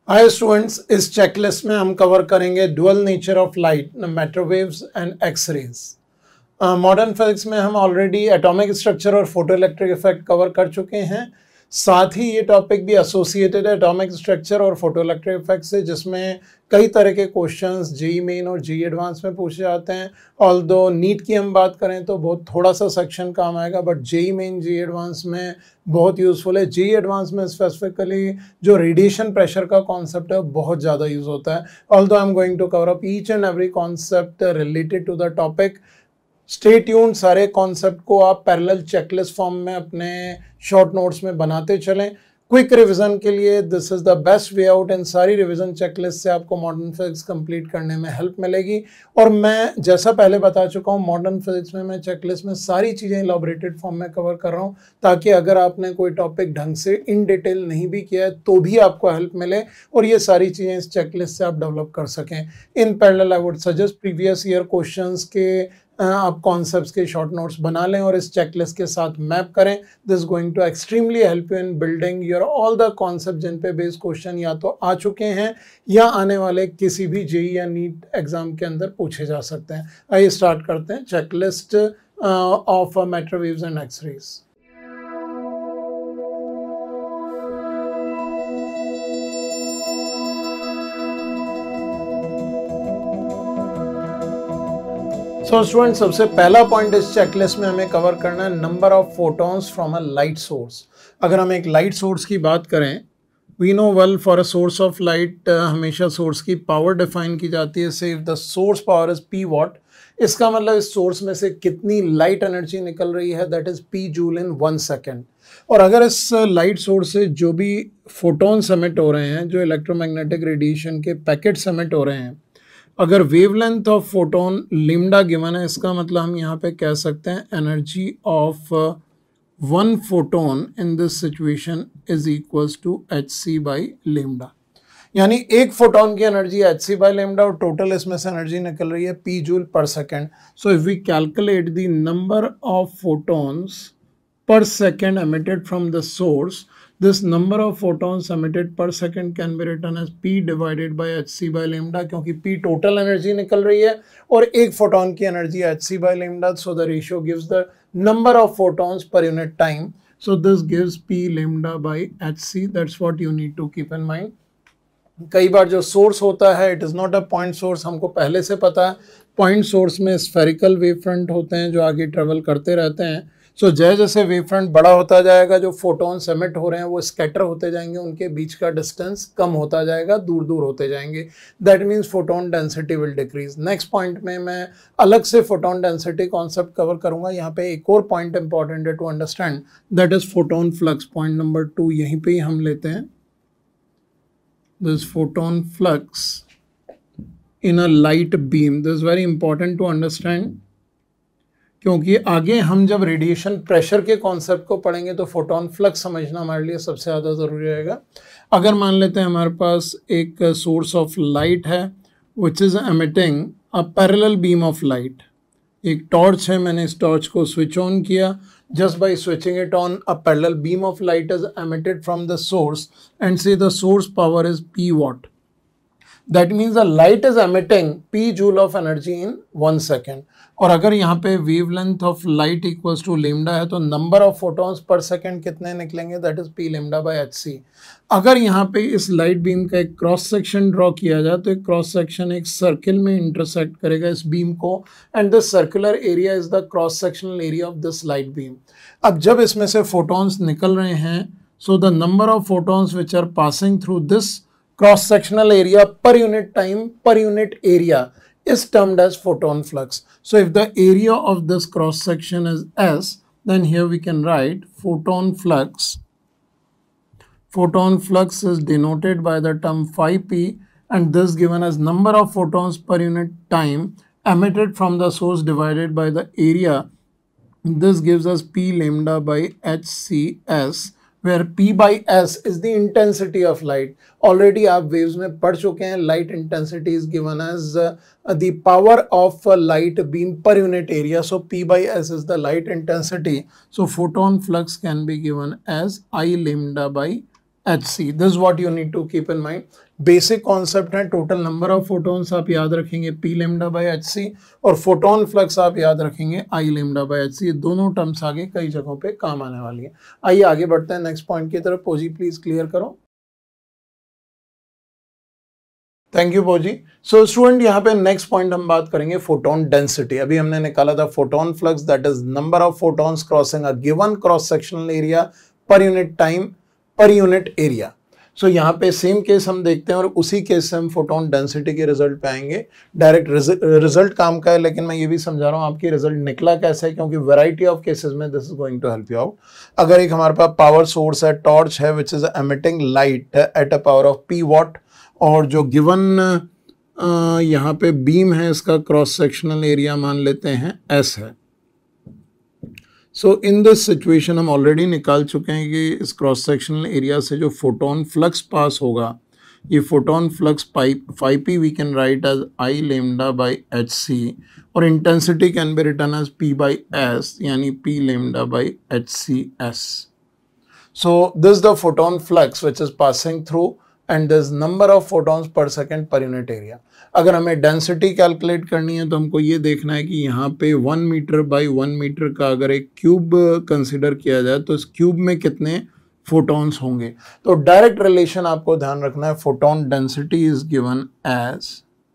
Hi students, इस checklist में हम कवर करेंगे dual nature of light, matter waves and X rays. Modern physics में हम ऑलरेडी एटॉमिक स्ट्रक्चर और फोटो इलेक्ट्रिक इफेक्ट कवर कर चुके हैं। साथ ही ये टॉपिक भी एसोसिएटेड है एटॉमिक स्ट्रक्चर और फोटो इलेक्ट्रिक इफेक्ट से, जिसमें कई तरह के क्वेश्चंस जेई मेन और जेई एडवांस में पूछे जाते हैं। ऑल्दो नीट की हम बात करें तो बहुत थोड़ा सा सेक्शन काम आएगा, but JEE main JEE advance में बहुत यूजफुल है। जेई एडवांस में स्पेसिफिकली जो रेडिएशन प्रेशर का कॉन्सेप्ट है बहुत ज़्यादा यूज होता है। Although I am going to cover up each and every concept related to the topic. Stay tuned, सारे कॉन्सेप्ट को आप पैरेलल चेकलिस्ट फॉर्म में अपने शॉर्ट नोट्स में बनाते चलें। क्विक रिवीजन के लिए this is the best way out. इन सारी रिवीजन चेकलिस्ट से आपको मॉडर्न फिजिक्स कंप्लीट करने में हेल्प मिलेगी। और मैं जैसा पहले बता चुका हूँ, मॉडर्न फिजिक्स में मैं चेकलिस्ट में सारी चीज़ें इलैबोरेटेड फॉर्म में कवर कर रहा हूँ, ताकि अगर आपने कोई टॉपिक ढंग से इन डिटेल नहीं भी किया है तो भी आपको हेल्प मिले और ये सारी चीज़ें इस चेकलिस्ट से आप डेवलप कर सकें। In parallel I would suggest previous year questions के आप कॉन्सेप्ट्स के शॉर्ट नोट्स बना लें और इस चेकलिस्ट के साथ मैप करें। This going to extremely help you in building your all the concept जिन पे बेस्ड क्वेश्चन या तो आ चुके हैं या आने वाले किसी भी जेई या नीट एग्जाम के अंदर पूछे जा सकते हैं। आइए स्टार्ट करते हैं checklist of matter waves and X rays. So student, सबसे पहला पॉइंट इस चेकलिस्ट में हमें कवर करना है number of photons from a light source. अगर हम एक लाइट सोर्स की बात करें, we know well for a source of light हमेशा सोर्स की पावर डिफाइन की जाती है। से if the source power is P watt, इसका मतलब इस सोर्स में से कितनी लाइट एनर्जी निकल रही है, that is P joule in 1 second. और अगर इस लाइट सोर्स से जो भी फोटॉन्स एमिट हो रहे हैं, जो इलेक्ट्रोमैग्नेटिक रेडिएशन के पैकेट्स एमिट हो रहे हैं, अगर wavelength of photon lambda given है, इसका मतलब हम यहाँ पे कह सकते हैं energy of one photon in this situation is equals to H C by lambda. यानी एक फोटोन की energy H C by lambda और टोटल इसमें से एनर्जी निकल रही है P joule per second. So if we calculate the number of photons per second emitted from the source, this number of photons emitted per second can be written as P divided by hc by lambda, क्योंकि P total energy निकल रही है और एक photon की energy hc by lambda, so the ratio gives the number of photons per unit time. So this gives P lambda by hc. That's what you need to keep in mind. कई बार जो source होता है it is not a point source, हमको पहले से पता है। Point source में स्फेरिकल वेव फ्रंट होते हैं जो आगे ट्रेवल करते रहते हैं। सो जैसे वेव फ्रंट बड़ा होता जाएगा, जो फोटोन्स एमिट हो रहे हैं वो स्कैटर होते जाएंगे, उनके बीच का डिस्टेंस कम होता जाएगा, दूर दूर होते जाएंगे। That means photon density will decrease. Next point में मैं अलग से फोटोन डेंसिटी कॉन्सेप्ट कवर करूंगा। यहाँ पे एक और पॉइंट इंपॉर्टेंट है to understand, that is photon flux. Point number 2 यहीं पे ही हम लेते हैं। This photon flux in a light beam, this is very important to understand, क्योंकि आगे हम जब रेडिएशन प्रेशर के कॉन्सेप्ट को पढ़ेंगे तो फोटोन फ्लक्स समझना हमारे लिए सबसे ज़्यादा ज़रूरी रहेगा। अगर मान लेते हैं हमारे पास एक सोर्स ऑफ लाइट है which is emitting a parallel beam of light. एक टॉर्च है, मैंने इस टॉर्च को स्विच ऑन किया। Just by switching it on, a parallel beam of light is emitted from the source, and say the source power is P watt. That means the light is emitting P joule of energy in 1 second. और अगर यहाँ पे wavelength of light equals to lambda है तो number of photons per second कितने निकलेंगे, that is P lambda by hc. अगर यहाँ पे इस लाइट बीम का एक क्रॉस सेक्शन ड्रॉ किया जाए तो एक क्रॉस सेक्शन एक सर्किल में इंटरसेक्ट करेगा इस बीम को, and this circular area is the cross sectional area of this light beam. अब जब इसमें से फोटॉन्स निकल रहे हैं, so the number of photons which are passing through this cross sectional area per unit time, per unit area is termed as photon flux. So if the area of this cross section is S, then here we can write photon flux. Photon flux is denoted by the term phi p, and this given as number of photons per unit time emitted from the source divided by the area. This gives us P lambda by hcs, where P by S is the intensity of light. Already आप waves में पढ़ चुके हैं, light intensity is given as the power of a light beam per unit area. So P by S is the light intensity. So photon flux can be given as I lambda by hc. This is what you need to keep in mind. Basic concept है, total number of photons आप याद रखेंगे p lambda by hc, और photon flux आप याद रखेंगे I lambda by hc. ये दोनों टर्म्स आगे कई जगहों पे काम आने वाली है. आइए आगे बढ़ते हैं नेक्स्ट पॉइंट की तरफ. पोजी प्लीज क्लियर करो. थैंक यू पोजी. सो स्टूडेंट यहाँ पे नेक्स्ट पॉइंट हम बात करेंगे फोटोन डेंसिटी. अभी हमने निकाला था photon flux, that is number of photons crossing a given cross sectional area per unit time per unit area. So यहाँ पे सेम केस हम देखते हैं और उसी केस से हम फोटोन डेंसिटी के रिजल्ट पे आएंगे. डायरेक्ट रिजल्ट काम का है, लेकिन मैं ये भी समझा रहा हूँ आपकी रिजल्ट निकला कैसे है, क्योंकि वैरायटी ऑफ केसेस में this is going to help you out. अगर एक हमारे पास पावर सोर्स है, टॉर्च है, which is emitting light at a power of p watt, और जो गिवन यहाँ पे बीम है इसका क्रॉस सेक्शनल एरिया मान लेते हैं s है. सो इन दिस सिचुएशन हम ऑलरेडी निकाल चुके हैं कि इस क्रॉस सेक्शनल एरिया से जो फोटोन फ्लक्स पास होगा, ये photon flux 5p we can write as I lambda by hc, और intensity can be written as p by s, यानी p lambda by hcs. So this the photon flux which is passing through and this number of photons per second per unit area. अगर हमें density calculate करनी है तो हमको ये देखना है कि यहाँ पे 1 मीटर बाई 1 मीटर का अगर एक क्यूब कंसिडर किया जाए तो इस क्यूब में कितने फोटॉन्स होंगे. तो डायरेक्ट रिलेशन आपको ध्यान रखना है. Photon density is given as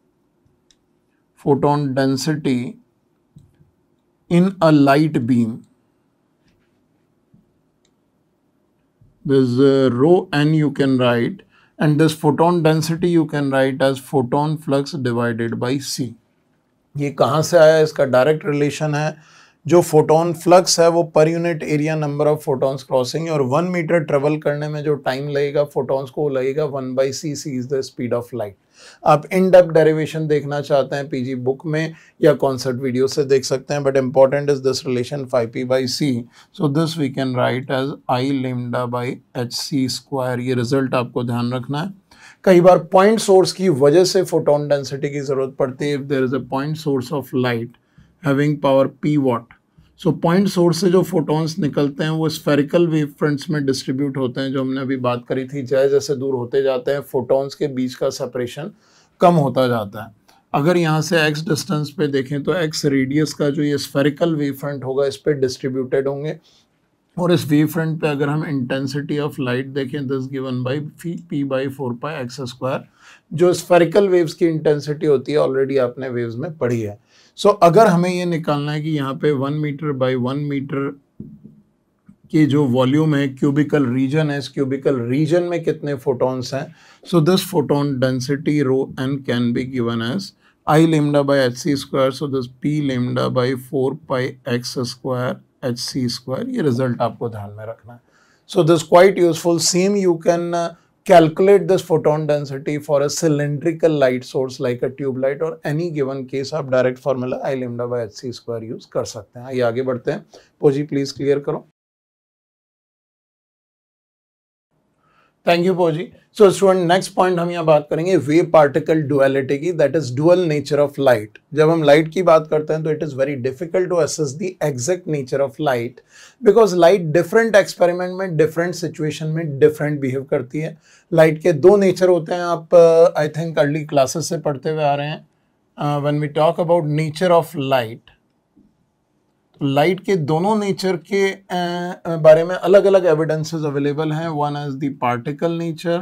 photon density in a light beam. This rho n you can write, and this photon density you can write as photon flux divided by c. ये कहाँ से आया, इसका direct relation है. जो photon flux है वो per unit area number of photons crossing है, और 1 मीटर ट्रेवल करने में जो टाइम लगेगा फोटॉन्स को लगेगा 1/c. c is the speed of light. आप इन डेप्थ डेरिवेशन देखना चाहते हैं पीजी बुक में या कॉन्सेप्ट वीडियो से देख सकते हैं, but important is this relation 5p/c. So this we can write as I lambda by hc square. ये रिजल्ट आपको ध्यान रखना है. कई बार पॉइंट सोर्स की वजह से फोटोन डेंसिटी की जरूरत पड़ती है. If there is a point source of light having power p watt, so point source से जो फोटॉन्स निकलते हैं वो स्फेरिकल वेव फ्रंट्स में डिस्ट्रीब्यूट होते हैं, जो हमने अभी बात करी थी. जैसे जैसे दूर होते जाते हैं फोटॉन्स के बीच का सेपरेशन कम होता जाता है. अगर यहाँ से x डिस्टेंस पे देखें तो x रेडियस का जो ये स्फेरिकल वेव फ्रंट होगा इस पे डिस्ट्रीब्यूटेड होंगे, और इस वेव फ्रंट पे अगर हम इंटेंसिटी ऑफ लाइट देखें दिस गिवन बाई p/4πx², जो स्फेरिकल वेव्स की इंटेंसिटी होती है ऑलरेडी आपने वेव्स में पढ़ी है. सो अगर हमें ये निकालना है कि यहाँ पे 1 मीटर बाई 1 मीटर की जो वॉल्यूम है, क्यूबिकल रीजन है, इस क्यूबिकल रीजन में कितने फोटॉन्स हैं, so this photon density rho n can be given as I lambda by hc square. So this p lambda by 4πx² hc². ये result आपको ध्यान में रखना है. So this quite useful. Same you can calculate this photon density for a cylindrical light source like a tube light or any given case. आप direct formula I lambda by hc² use कर सकते हैं. आइए आगे बढ़ते हैं. पोजी please clear करो. थैंक यू पोजी. सो स्टूडेंट नेक्स्ट पॉइंट हम यहाँ बात करेंगे वेव पार्टिकल डुअलिटी की, that is dual nature of light. जब हम लाइट की बात करते हैं तो it is very difficult to assess the exact nature of light, because light different experiment में डिफरेंट सिचुएशन में डिफरेंट बिहेव करती है. लाइट के दो नेचर होते हैं, आप आई थिंक अर्ली क्लासेस से पढ़ते हुए आ रहे हैं. When we talk about nature of light, light के दोनों नेचर के बारे में अलग अलग एविडेंसेस अवेलेबल हैं. One is the particle nature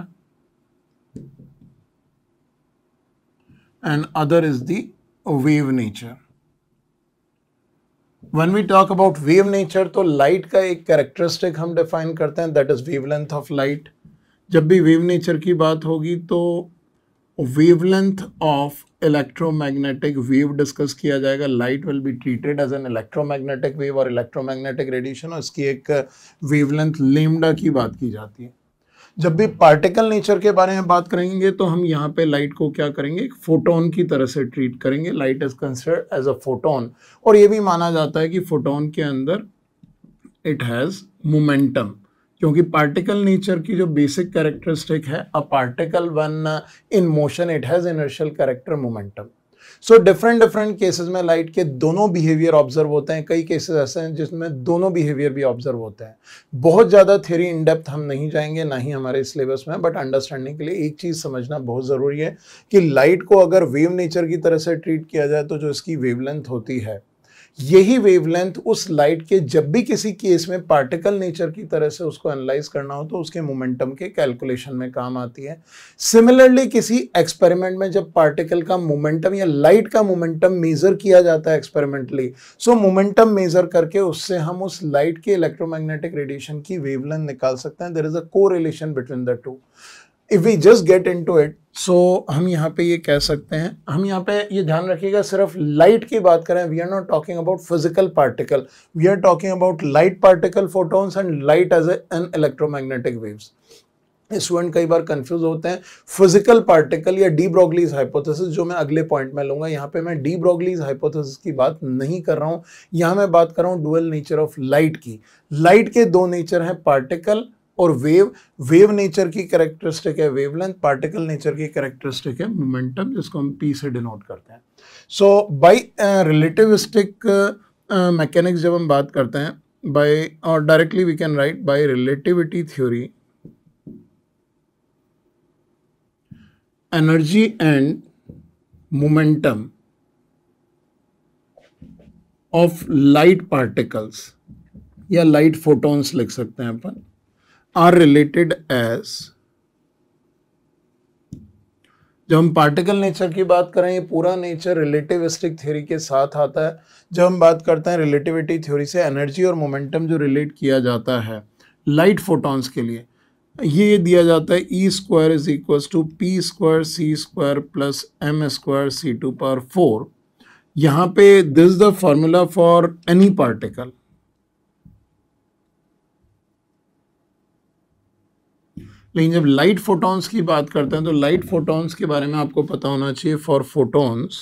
and other is the wave nature. When we talk about wave nature तो लाइट का एक कैरेक्टरिस्टिक हम डिफाइन करते हैं, that is wavelength of light. जब भी वेव नेचर की बात होगी तो wavelength of electromagnetic wave discuss किया जाएगा. Light will be treated as an electromagnetic wave और इलेक्ट्रोमैग्नेटिक रेडिएशन, और इसकी एक वेवलेंथ लैम्डा की बात की जाती है. जब भी पार्टिकल नेचर के बारे में बात करेंगे तो हम यहाँ पे लाइट को क्या करेंगे, एक फोटोन की तरह से ट्रीट करेंगे. Light is considered as a photon, और ये भी माना जाता है कि फोटोन के अंदर इट हैज मोमेंटम, क्योंकि पार्टिकल नेचर की जो बेसिक कैरेक्टरिस्टिक है, a particle when in motion it has inertial character momentum. So different different cases में लाइट के दोनों बिहेवियर ऑब्जर्व होते हैं, कई केसेस ऐसे हैं जिसमें दोनों बिहेवियर भी ऑब्जर्व होते हैं। बहुत ज़्यादा थ्योरी इन डेप्थ हम नहीं जाएंगे, ना ही हमारे सिलेबस में, बट अंडरस्टैंडिंग के लिए एक चीज़ समझना बहुत ज़रूरी है कि लाइट को अगर वेव नेचर की तरह से ट्रीट किया जाए तो जो इसकी वेवलेंथ होती है, यही वेवलेंथ उस लाइट के जब भी किसी केस में पार्टिकल नेचर की तरह से उसको एनालाइज करना हो तो उसके मोमेंटम के कैलकुलेशन में काम आती है। सिमिलरली किसी एक्सपेरिमेंट में जब पार्टिकल का मोमेंटम या लाइट का मोमेंटम मेजर किया जाता है एक्सपेरिमेंटली, सो मोमेंटम मेजर करके उससे हम उस लाइट के इलेक्ट्रोमैग्नेटिक रेडिएशन की वेवलेंथ निकाल सकते हैं। There is a correlation between the two. If we just get into it, so हम यहाँ पे ये कह सकते हैं, हम यहाँ पे ये ध्यान रखिएगा, सिर्फ लाइट की बात करें, we are not talking about physical particle, we are talking about light particle, photons and light as an electromagnetic waves. Student कई बार कंफ्यूज होते हैं फिजिकल पार्टिकल या डी ब्रोगलीज हाइपोथेसिस, जो मैं अगले पॉइंट में लूंगा। यहाँ पे मैं डी ब्रोगलीज हाइपोथेसिस की बात नहीं कर रहा हूँ, यहाँ मैं बात कर रहा हूँ डुअल नेचर ऑफ लाइट की। लाइट के दो नेचर हैं, पार्टिकल और वेव। वेव नेचर की कैरेक्टरिस्टिक है वेवलेंथ, पार्टिकल नेचर की कैरेक्टरिस्टिक है मोमेंटम, जिसको हम पी से डिनोट करते हैं। सो बाय रिलेटिविस्टिक मैकेनिक्स जब हम बात करते हैं, बाय और directly we can write by relativity theory, energy and momentum of light particles या लाइट फोटॉन्स लिख सकते हैं अपन, आर रिलेटेड एज, जब हम पार्टिकल नेचर की बात करें, ये पूरा नेचर रिलेटिविस्टिक थ्योरी के साथ आता है। जब हम बात करते हैं रिलेटिविटी थ्योरी से, एनर्जी और मोमेंटम जो रिलेट किया जाता है लाइट फोटॉन्स के लिए, ये दिया जाता है E squared is equal to p squared c squared plus m squared c to power 4। यहाँ पे this is the formula for any particle. लेकिन जब लाइट फोटॉन्स की बात करते हैं तो लाइट फोटॉन्स के बारे में आपको पता होना चाहिए, for photons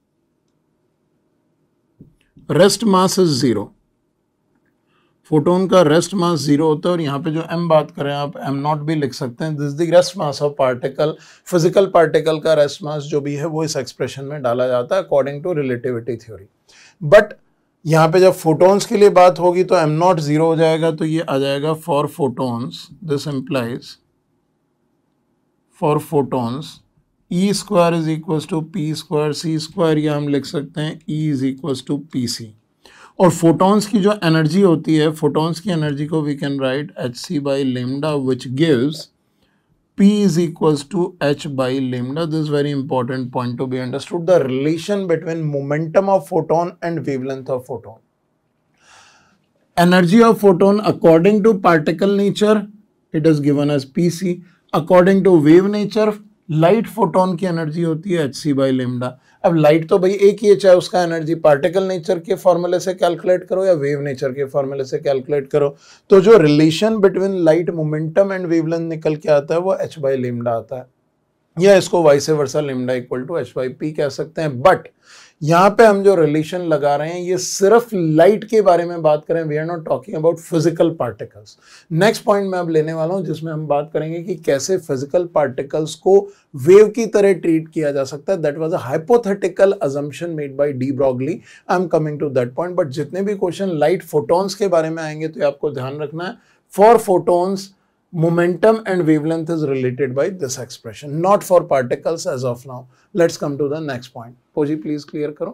rest mass is 0। Photon का रेस्ट मास 0 होता है, और यहाँ पे जो m बात करें आप m नॉट भी लिख सकते हैं, this the rest mass of particle. Physical particle का रेस्ट मास जो भी है वो इस एक्सप्रेशन में डाला जाता है according to relativity theory. But यहाँ पे जब फोटॉन्स के लिए बात होगी तो m नॉट 0 हो जाएगा, तो ये आ जाएगा for photons, this implies for photons E squared is equal to p squared c squared, या हम लिख सकते हैं E is equal to p c. और फोटॉन्स की जो एनर्जी होती है, फोटॉन्स की एनर्जी को we can write h C by lambda, which gives P is equals to h by lambda. This is very important point to be understood. The relation between momentum of photon and wavelength of photon. Energy of photon according to particle nature, it is given as Pc. According to wave nature, light photon की energy होती है hc by lambda. अब light तो भाई एक ही है, चाहे उसका एनर्जी पार्टिकल नेचर के फॉर्मूले से कैलकुलेट करो या वेव नेचर के फॉर्मूले से कैलकुलेट करो, तो जो relation between light momentum and wavelength निकल के आता है वो h बाई लेमडा आता है, या इसको vice versa lambda equal to h by p कह सकते हैं। बट यहाँ पे हम जो रिलेशन लगा रहे हैं ये सिर्फ लाइट के बारे में बात करें, we are not talking about physical particles. Next point मैं अब लेने वाला हूं जिसमें हम बात करेंगे कि कैसे फिजिकल पार्टिकल्स को वेव की तरह ट्रीट किया जा सकता है। That was a hypothetical assumption made by de Broglie. I am coming to that point. But जितने भी क्वेश्चन लाइट फोटॉन्स के बारे में आएंगे तो आपको ध्यान रखना है, for photons momentum and wavelength is related by this expression, not for particles as of now. Let's come to the next point. Poji, please clear karo.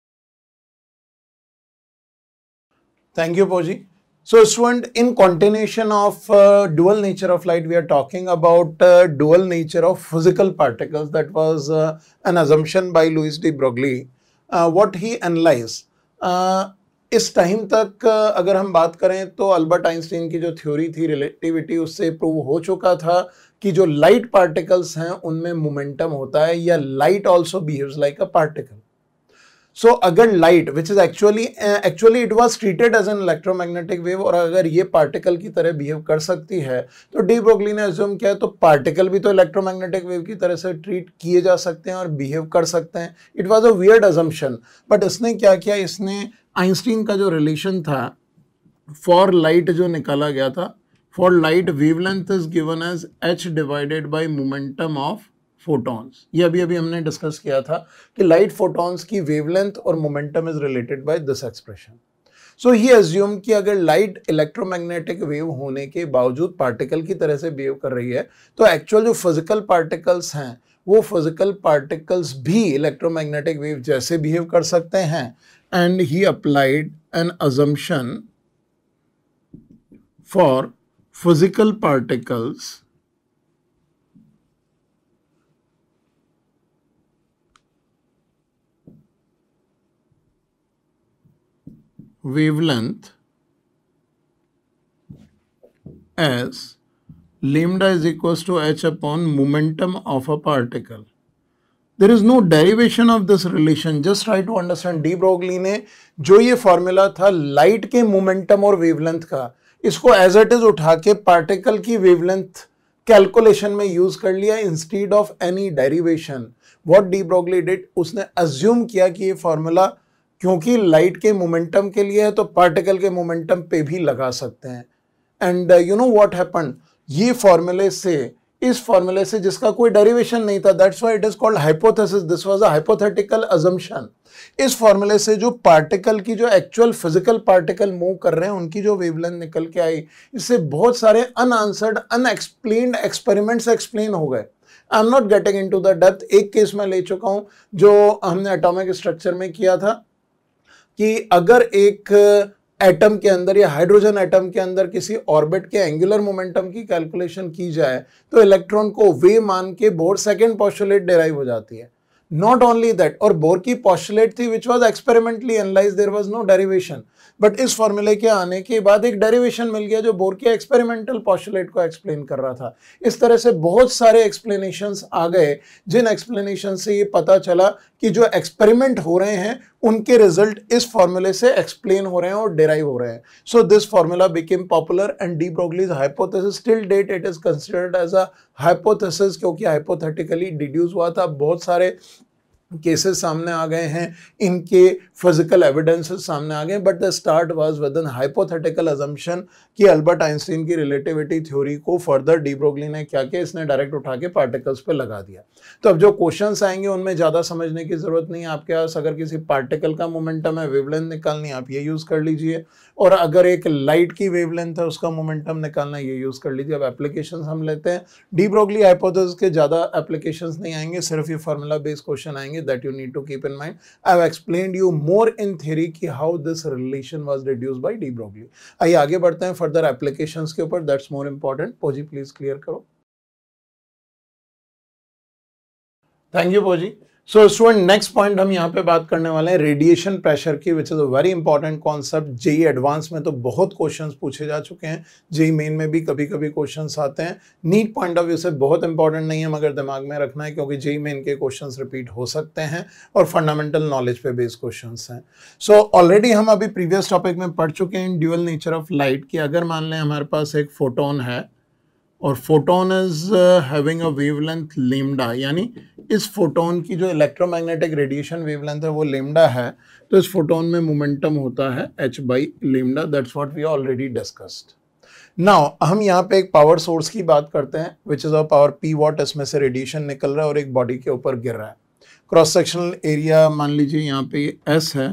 Thank you, Poji. So student, in continuation of dual nature of light, we are talking about dual nature of physical particles. That was an assumption by Louis de Broglie. What he analyzed, इस time तक अगर हम बात करें तो Albert Einstein की जो theory थी रिलेटिविटी, उससे प्रूव हो चुका था कि जो लाइट पार्टिकल्स हैं उनमें मोमेंटम होता है, या light also behaves like a particle. So अगर light which is actually it was treated as an electromagnetic wave, और अगर ये पार्टिकल की तरह बिहेव कर सकती है तो डी ब्रोगली ने अज्यूम किया तो पार्टिकल भी तो इलेक्ट्रोमैग्नेटिक वेव की तरह से ट्रीट किए जा सकते हैं और बिहेव कर सकते हैं। It was a weird assumption. But इसने क्या किया, इसने आइंस्टीन का जो रिलेशन था फॉर लाइट जो निकाला गया था, for light wavelength is given as h divided by momentum of photons. ये अभी अभी हमने डिस्कस किया था कि लाइट फोटॉन्स की वेवलेंथ और momentum is related by this expression. So he assume कि अगर लाइट इलेक्ट्रोमैग्नेटिक वेव होने के बावजूद पार्टिकल की तरह से बिहेव कर रही है तो एक्चुअल जो फिजिकल पार्टिकल्स हैं वो फिजिकल पार्टिकल्स भी इलेक्ट्रोमैग्नेटिक वेव जैसे बिहेव कर सकते हैं। And he applied an assumption for physical particles wavelength as lambda is equals to h upon momentum of a particle. There is no derivation of this relation. Just try to understand. De Broglie ने जो ये formula था light के momentum और wavelength का, इसको as it is उठा के पार्टिकल की वेवलेंथ कैलकुलेशन में यूज कर लिया instead of any derivation. What de Broglie did, उसने अज्यूम किया कि ये फॉर्मूला क्योंकि लाइट के मोमेंटम के लिए है तो पार्टिकल के मोमेंटम पे भी लगा सकते हैं। And you know what happened, ये फॉर्मूले से, इस फॉर्मूले से जिसका कोई डेरिवेशन नहीं था, that's why it is called hypothesis, this was a hypothetical assumption. इस फॉर्मूले से जो पार्टिकल की, जो एक्चुअल फिजिकल पार्टिकल मूव कर रहे हैं उनकी जो वेवलेंथ निकल के आई, इससे बहुत सारे अनआंसर्ड अनएक्सप्लेन्ड एक्सपेरिमेंट्स एक्सप्लेन हो गए। I am not getting into the depth. एक केस में ले चुका हूं जो हमने एटॉमिक स्ट्रक्चर में किया था कि अगर एक एटम के अंदर या हाइड्रोजन एटम के अंदर किसी ऑर्बिट के एंगुलर मोमेंटम की कैलकुलेशन की जाए तो इलेक्ट्रॉन को वे मान के बोर सेकंड पोस्टुलेट डिराइव हो जाती है। नॉट ओनली दैट, और बोर की पोस्टुलेट थी which was experimentally analyzed, there was no derivation, but इस फॉर्मूले के आने के बाद एक डेरिवेशन मिल गया जो बोर के एक्सपेरिमेंटल पोस्टुलेट को एक्सप्लेन कर रहा था। इस तरह से बहुत सारे एक्सप्लेनेशंस आ गए जिन एक्सप्लेनेशन से ये पता चला कि जो एक्सपेरिमेंट हो रहे हैं उनके रिजल्ट इस फॉर्मूले से एक्सप्लेन हो रहे हैं और डिराइव हो रहे हैं। So this formula became popular and de Broglie's hypothesis till date it is considered as a hypothesis, क्योंकि हाइपोथेटिकली डिड्यूस हुआ था। बहुत सारे केसेस सामने आ गए हैं, इनके फिजिकल एविडेंसेस सामने आ गए, but the start was with an hypothetical assumption कि अल्बर्ट आइंस्टीन की रिलेटिविटी थ्योरी को फर्दर डी ब्रोगली ने क्या किया, इसने डायरेक्ट उठा के पार्टिकल्स पे लगा दिया। तो अब जो क्वेश्चंस आएंगे उनमें ज़्यादा समझने की जरूरत नहीं है। आपके पास अगर किसी पार्टिकल का मोमेंटम है, वेवलेंथ निकालनी, आप ये यूज़ कर लीजिए, और अगर एक लाइट की वेवलेंथ है उसका मोमेंटम निकालना, ये यूज़ कर लीजिए। अब एप्लीकेशंस हम लेते हैं। डी ब्रोगली हाइपोथेसिस के ज़्यादा एप्लीकेशंस नहीं आएंगे, सिर्फ ये फार्मूला बेस्ड क्वेश्चन आएंगे that you need to keep in mind. I have explained you more in theory कि how this relation was deduced by de Broglie. आइए आगे बढ़ते हैं further applications के ऊपर, that's more important. पोजी प्लीज क्लियर करो। थैंक यू पोजी। सो स्टूडेंट, नेक्स्ट पॉइंट हम यहाँ पे बात करने वाले हैं रेडिएशन प्रेशर की, which is a very important concept. JEE advance में तो बहुत क्वेश्चंस पूछे जा चुके हैं, जेई मेन में भी कभी कभी क्वेश्चंस आते हैं। नीट पॉइंट ऑफ व्यू से बहुत इंपॉर्टेंट नहीं है, मगर दिमाग में रखना है क्योंकि जेई मेन के क्वेश्चंस रिपीट हो सकते हैं और फंडामेंटल नॉलेज पे बेस्ड क्वेश्चंस हैं। सो ऑलरेडी हम अभी प्रीवियस टॉपिक में पढ़ चुके हैं ड्यूअल नेचर ऑफ लाइट की। अगर मान लें हमारे पास एक फोटोन है और photon is having a wavelength lambda, यानी इस फोटोन की जो इलेक्ट्रोमैग्नेटिक रेडिएशन वेवलेंथ है वो लैम्डा है, तो इस फोटोन में मोमेंटम होता है h by lambda. That's what we already discussed. Now हम यहाँ पे एक पावर सोर्स की बात करते हैं which is a power p watt, इसमें से रेडिएशन निकल रहा है और एक बॉडी के ऊपर गिर रहा है। क्रॉस सेक्शनल एरिया मान लीजिए यहाँ पे s है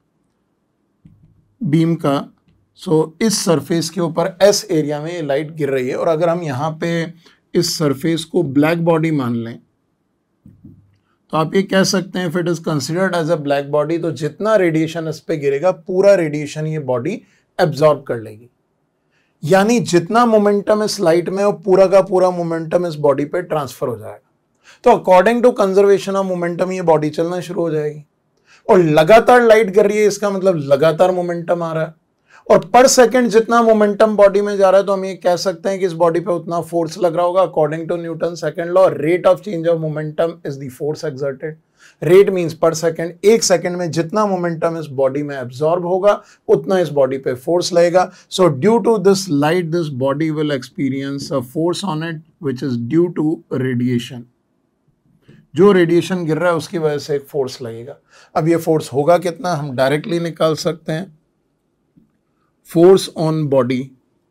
बीम का। सो इस सरफेस के ऊपर S एरिया में ये लाइट गिर रही है, और अगर हम यहाँ पे इस सरफेस को ब्लैक बॉडी मान लें तो आप ये कह सकते हैं if it is considered as a black body, तो जितना रेडिएशन इस पे गिरेगा पूरा रेडिएशन ये बॉडी एब्जॉर्ब कर लेगी। यानी जितना मोमेंटम इस लाइट में और पूरा का पूरा मोमेंटम इस बॉडी पे ट्रांसफर हो जाएगा। तो according to conservation of momentum ये बॉडी चलना शुरू हो जाएगी, और लगातार लाइट गिर रही है, इसका मतलब लगातार मोमेंटम आ रहा है, और पर सेकंड जितना मोमेंटम बॉडी में जा रहा है तो हम ये कह सकते हैं कि इस बॉडी पे उतना फोर्स लग रहा होगा। According to Newton second law, rate of change of momentum is the force exerted. Rate means per second, एक सेकंड में जितना मोमेंटम इस बॉडी में एब्जॉर्ब होगा उतना इस बॉडी पे फोर्स लगेगा। So due to this light this body will experience a force on it which is due to radiation. जो रेडिएशन गिर रहा है उसकी वजह से एक फोर्स लगेगा। अब ये फोर्स होगा कितना, हम डायरेक्टली निकाल सकते हैं। फोर्स ऑन बॉडी,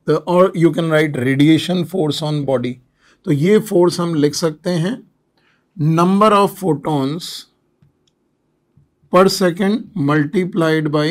और you can write radiation force on body. तो ये फोर्स हम लिख सकते हैं number of photons per second multiplied by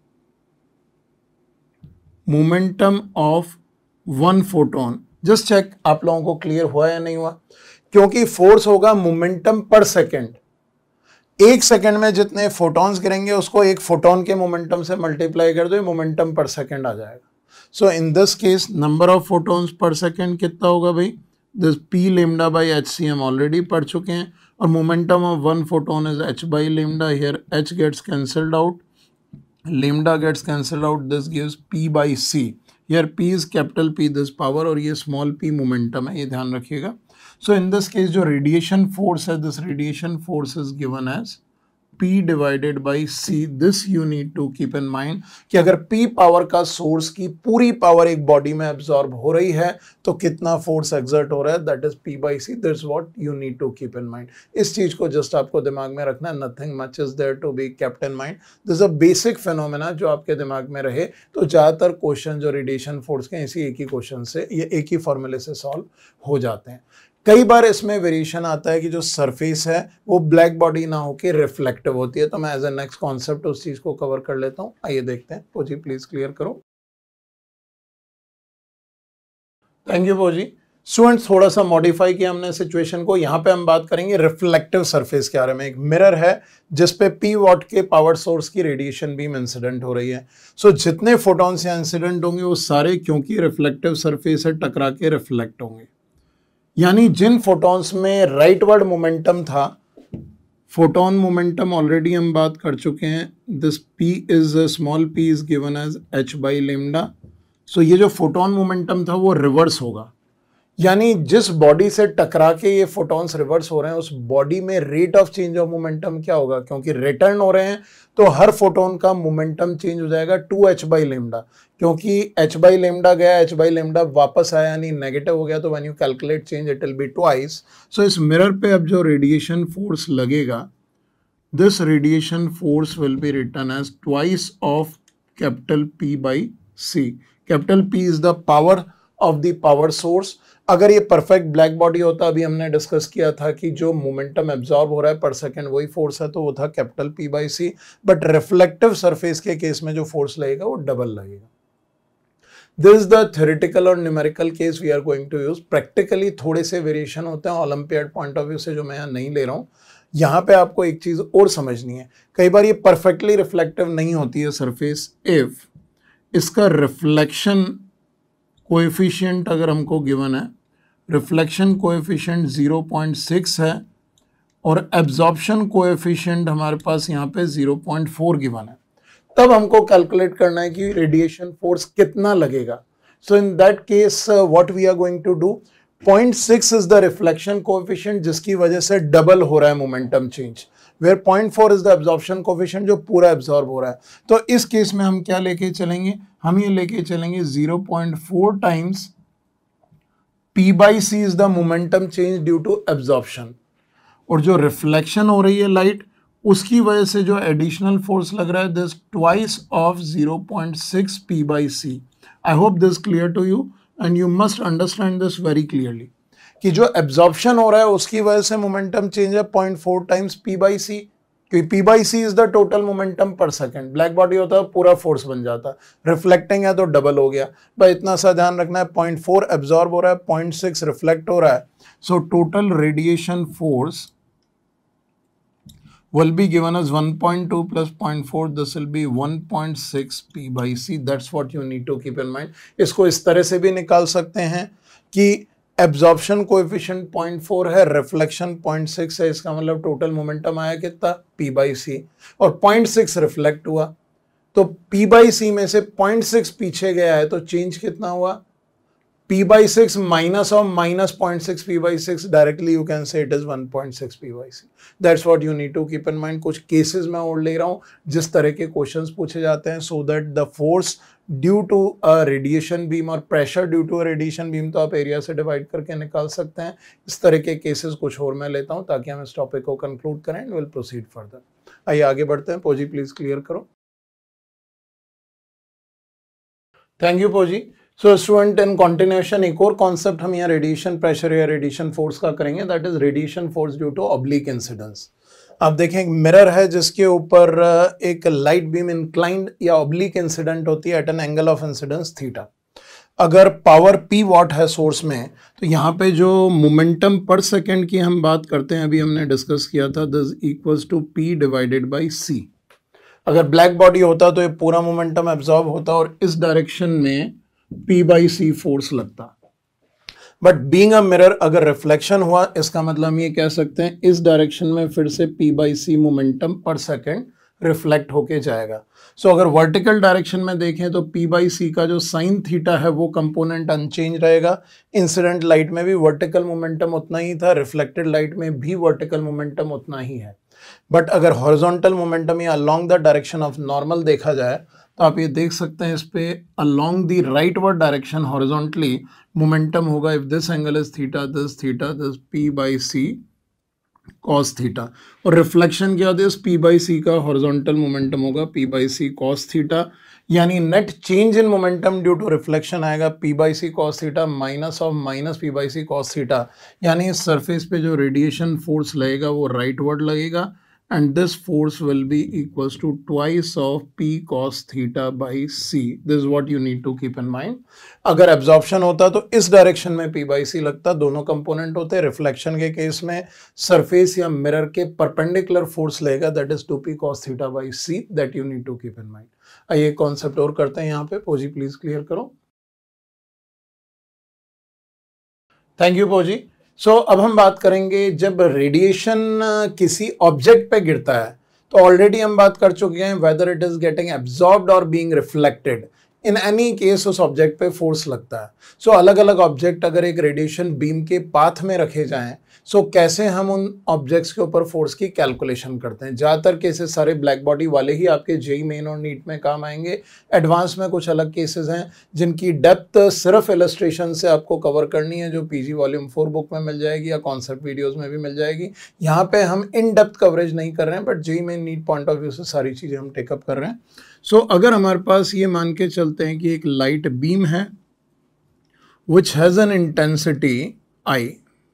momentum of one photon. Just check आप लोगों को क्लियर हुआ या नहीं हुआ, क्योंकि फोर्स होगा मोमेंटम पर सेकेंड. एक सेकेंड में जितने फोटॉन्स गिरेंगे उसको एक फोटोन के मोमेंटम से मल्टीप्लाई कर दो, मोमेंटम पर सेकेंड आ जाएगा. So in this case number of photons per second कितना होगा भाई, this P lambda by h c हम ऑलरेडी पढ़ चुके हैं, और momentum of one photon is h by lambda. Here h gets cancelled out, lambda gets cancelled out, this gives P by c. Here P is capital P this power, और ये small p momentum है, ये ध्यान रखिएगा. So in this case जो radiation force है, this radiation force is given as P divided by C. This you need to keep in mind कि अगर P पावर का सोर्स की पूरी पावर एक बॉडी में एब्जॉर्ब हो रही है तो कितना फोर्स एक्सर्ट हो रहा है, that is P by C. That's what you need to keep in mind. इस चीज को जस्ट आपको दिमाग में रखना है, nothing much is there to be kept in mind. This a basic phenomena जो आपके दिमाग में रहे तो ज्यादातर क्वेश्चन जो रेडिएशन फोर्स के इसी एक ही क्वेश्चन से, ये एक ही फॉर्मूले से सॉल्व हो जाते हैं. कई बार इसमें वेरिएशन आता है कि जो सरफेस है वो ब्लैक बॉडी ना होके रिफ्लेक्टिव होती है, तो मैं एज ए नेक्स्ट कॉन्सेप्ट उस चीज को कवर कर लेता हूं. आइए देखते हैं. पोजी प्लीज क्लियर करो. थैंक यू पोजी. स्टूडेंट्स थोड़ा सा मॉडिफाई किया हमने सिचुएशन को. यहाँ पे हम बात करेंगे रिफ्लेक्टिव सरफेस के बारे में. एक मिरर है जिसपे P वॉट के पावर सोर्स की रेडिएशन बीम इंसिडेंट हो रही है. सो जितने फोटॉन्स यहाँ इंसिडेंट होंगे वो सारे, क्योंकि रिफ्लेक्टिव सरफेस है, टकरा के रिफ्लेक्ट होंगे. यानी जिन फोटॉन्स में राइटवर्ड मोमेंटम था, फोटोन मोमेंटम ऑलरेडी हम बात कर चुके हैं, this P is small p is given as h by lambda. So ये जो फोटोन मोमेंटम था वो रिवर्स होगा. यानी जिस बॉडी से टकरा के ये फोटॉन्स रिवर्स हो रहे हैं उस बॉडी में rate of change of momentum क्या होगा, क्योंकि रिटर्न हो रहे हैं तो हर फोटोन का मोमेंटम चेंज हो जाएगा 2h बाई लेमडा, क्योंकि h बाई लेमडा गया, h बाई लेमडा वापस आया यानी नेगेटिव हो गया, तो when you calculate change it will be twice. So इस मिरर पे अब जो रेडिएशन फोर्स लगेगा, this radiation force will be written as twice of capital P by C. Capital P is the power of the power source. अगर ये perfect black body होता, अभी हमने डिस्कस किया था कि जो मोमेंटम एब्जॉर्ब हो रहा है पर सेकंड वही फोर्स है, तो वो था capital P by C. But reflective surface के केस में जो फोर्स लगेगा वो डबल लगेगा. दिस इज द थ्योरेटिकल और numerical case we are going to use. Practically थोड़े से वेरिएशन होते हैं ओलंपियाड पॉइंट ऑफ व्यू से, जो मैं यहाँ नहीं ले रहा हूँ. यहाँ पे आपको एक चीज और समझनी है, कई बार ये परफेक्टली रिफ्लेक्टिव नहीं होती है सरफेस इफ इसका रिफ्लेक्शन कोएफिशिएंट अगर हमको गिवन है, रिफ्लेक्शन कोएफिशिएंट 0.6 है और एब्जॉर्प्शन कोएफिशिएंट हमारे पास यहाँ पे 0.4 गिवन है, तब हमको कैलकुलेट करना है कि रेडिएशन फोर्स कितना लगेगा. So in that case what we are going to do, 0.6 is the reflection coefficient जिसकी वजह से डबल हो रहा है momentum change, where 0.4 is the absorption coefficient जो पूरा एब्जॉर्ब हो रहा है. तो इस केस में हम क्या लेके चलेंगे, हम ये लेके चलेंगे 0.4 times P by C is the momentum change due to absorption, और जो रिफ्लेक्शन हो रही है लाइट उसकी वजह से जो एडिशनल फोर्स लग रहा है, this twice of 0.6 P by C. I hope this clear to you and you must understand this very clearly कि जो एब्जॉर्प्शन हो रहा है उसकी वजह से मोमेंटम चेंज है 0.4 टाइम्स P बाई C, क्योंकि P by C is the total momentum per second. Black body होता है पूरा फोर्स बन जाता है, रिफ्लेक्टिंग है तो डबल हो गया. भाई इतना सा ध्यान रखना है, 0.4 एब्जॉर्ब हो रहा है, 0.6 रिफ्लेक्ट हो रहा है. So total radiation force will be given as 1.2 plus 0.4. This will be 1.6 P by C. That's what you need to keep in mind. इसको इस तरह से भी निकाल सकते हैं कि एब्जॉर्प्शन कोएफिशिएंट 0.4 है, रिफ्लेक्शन 0.6 है, इसका मतलब टोटल मोमेंटम आया कितना P by C, और 0.6 रिफ्लेक्ट हुआ, तो P by C में से 0.6 पीछे गया है, तो चेंज कितना हुआ P by 6 minus of minus 0.6 P by 6, directly you can say it is 1.6 P by C. That's what you need to keep in mind. कुछ केसेस मैं और ले रहा हूँ जिस तरह के क्वेश्चंस पूछे जाते हैं, so that the force due to a radiation beam और pressure due to a radiation beam तो आप एरिया से डिवाइड करके निकाल सकते हैं. इस तरह के केसेस कुछ और मैं लेता हूँ ताकि हम इस टॉपिक को कंक्लूड करें एंड विल प्रोसीड फर्दर. आइए आगे बढ़ते हैं. पोजी प्लीज क्लियर करो. थैंक यू पोजी. सो स्टूडेंट, इन कॉन्टिन्यूशन एक और कॉन्सेप्ट हम यहाँ रेडिएशन प्रेशर या रेडिएशन फोर्स का करेंगे, that is radiation force due to oblique incidence. आप देखें एक मिरर है जिसके ऊपर एक लाइट बीम इंक्लाइंड या ऑब्लिक इंसिडेंट होती है at an angle of incidence theta. अगर पावर p वॉट है सोर्स में, तो यहाँ पे जो मोमेंटम पर सेकेंड की हम बात करते हैं, अभी हमने डिस्कस किया था, this equals to p divided by c। अगर ब्लैक बॉडी होता तो ये पूरा मोमेंटम एब्जॉर्ब होता और इस डायरेक्शन में p बाई c फोर्स लगता। बट बीइंग अ मिरर, अगर रिफ्लेक्शन हुआ, इसका मतलब हम ये कह सकते हैं इस डायरेक्शन में फिर से p by C momentum per second reflect होके जाएगा। सो अगर वर्टिकल डायरेक्शन में देखें तो p बाई सी का जो साइन थीटा है वो कंपोनेंट अनचेंज रहेगा। इंसिडेंट लाइट में भी वर्टिकल मोमेंटम उतना ही था, रिफ्लेक्टेड लाइट में भी वर्टिकल मोमेंटम उतना ही है। बट अगर हॉरिजॉन्टल मोमेंटम या along the direction of normal देखा जाए तो आप ये देख सकते हैं इस पे along the rightward direction horizontally momentum होगा, if this angle is theta this p by C cos theta. और रिफ्लेक्शन क्या होता है, इस p बाई सी का हॉरिजॉन्टल मोमेंटम होगा p by C cos theta, यानी net change in momentum due to reflection आएगा p by C cos theta minus of minus p by C cos theta, यानी इस सरफेस पे जो radiation force लगेगा वो राइटवर्ड लगेगा, and this force will be equals to twice of p cos theta by c. This is what you need to keep in mind. अगर absorption होता तो इस डायरेक्शन में p by c लगता, दोनों कंपोनेंट होते। रिफ्लेक्शन के केस में सरफेस या मिरर के परपेंडिकुलर फोर्स लेगा, that is 2p cos theta by c, that you need to keep in mind. आइए कॉन्सेप्ट और करते हैं यहाँ पे। पोजी प्लीज क्लियर करो। थैंक यू पोजी। सो अब हम बात करेंगे, जब रेडिएशन किसी ऑब्जेक्ट पे गिरता है तो ऑलरेडी हम बात कर चुके हैं whether it is getting absorbed और being reflected, in any case उस ऑब्जेक्ट पे फोर्स लगता है। सो अलग अलग ऑब्जेक्ट अगर एक रेडिएशन बीम के पाथ में रखे जाएं, सो कैसे हम उन ऑब्जेक्ट्स के ऊपर फोर्स की कैलकुलेशन करते हैं। ज़्यादातर केसेस सारे ब्लैक बॉडी वाले ही आपके जेई मेन और नीट में काम आएंगे। एडवांस में कुछ अलग केसेस हैं जिनकी डेप्थ सिर्फ इलस्ट्रेशन से आपको कवर करनी है, जो पीजी वॉल्यूम 4 बुक में मिल जाएगी या कॉन्सेप्ट वीडियोज़ में भी मिल जाएगी। यहाँ पे हम इन डेप्थ कवरेज नहीं कर रहे हैं, but JEE Main NEET point of view से सारी चीज़ें हम टेकअप कर रहे हैं। सो अगर हमारे पास ये मान के चलते हैं कि एक लाइट बीम है which has an intensity I,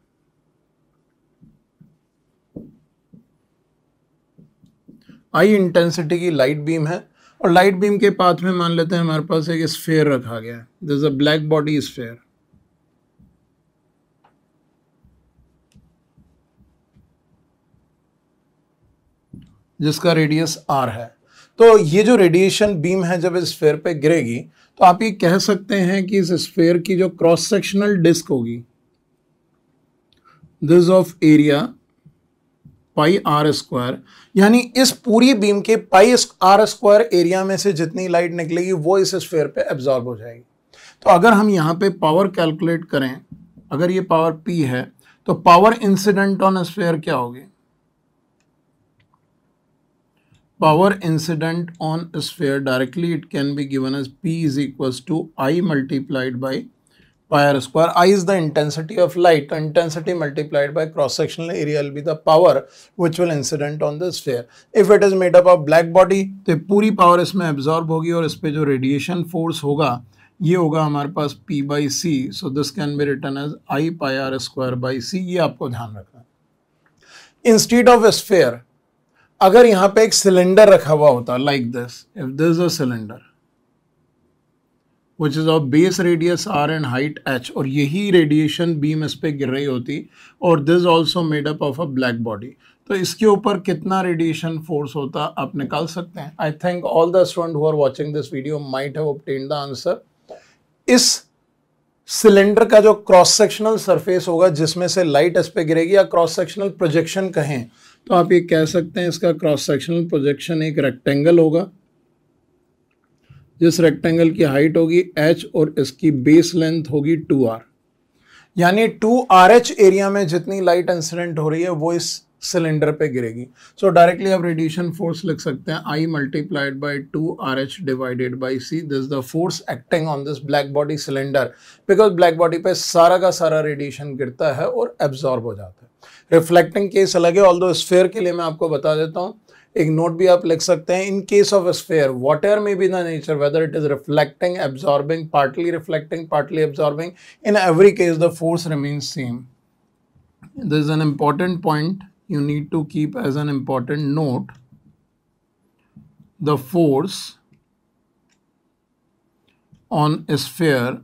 I intensity की लाइट बीम है, और लाइट बीम के पाथ में मान लेते हैं हमारे पास एक स्फीयर रखा गया है, this is a black body sphere, जिसका रेडियस r है। तो ये जो रेडिएशन बीम है जब इस स्फीयर पे गिरेगी तो आप ये कह सकते हैं कि इस स्फीयर की जो क्रॉस सेक्शनल डिस्क होगी, this of area pi R square, यानी इस पूरी बीम के पाई आर स्क्वायर एरिया में से जितनी लाइट निकलेगी वो इस स्फीयर पे एब्जॉर्ब हो जाएगी। तो अगर हम यहाँ पे पावर कैलकुलेट करें, अगर ये पावर P है तो पावर इंसिडेंट ऑन स्फीयर क्या होगी, power incident on sphere directly it can be given as P is equals to I multiplied by pi r square. I is the intensity of light, so intensity multiplied by cross sectional area will be the power which will incident on the sphere. If it is made up of black body तो पूरी power इसमें absorb होगी और इस पे जो radiation force होगा ये होगा हमारे पास P by C. So this can be written as I pi r square by C. ये आपको ध्यान रखना है। Instead of a sphere, अगर यहाँ पे एक सिलेंडर रखा हुआ होता like this, if this is a cylinder which is of base radius r and height h, और यही रेडिएशन बीम इस पे गिर रही होती, और this also made up of a black body, तो इसके ऊपर कितना रेडिएशन फोर्स होता आप निकाल सकते हैं। I think all the student who are watching this video might have obtained the answer. इस सिलेंडर का जो क्रॉस सेक्शनल सरफेस होगा जिसमें से लाइट इस पे गिरेगी, या क्रॉस सेक्शनल प्रोजेक्शन कहें तो आप ये कह सकते हैं इसका क्रॉस सेक्शनल प्रोजेक्शन एक रेक्टेंगल होगा, जिस रेक्टेंगल की हाइट होगी h और इसकी बेस लेंथ होगी 2r, यानी 2RH एरिया में जितनी लाइट इंसिडेंट हो रही है वो इस सिलेंडर पे गिरेगी। सो डायरेक्टली आप रेडिएशन फोर्स लिख सकते हैं I multiplied by 2RH divided by C, this the force acting on this black body cylinder, because black body पे सारा का सारा रेडिएशन गिरता है और एब्जॉर्ब हो जाता है। रिफ्लेक्टिंग केस अलग है, ऑल्दो स्फीयर के लिए मैं आपको बता देता हूँ, एक नोट भी आप लिख सकते हैं, in case of sphere whatever may be the nature, whether it is reflecting, absorbing, partly reflecting, partly absorbing, in every case the force remains same. This is an important point you need to keep as an important note. The force on a sphere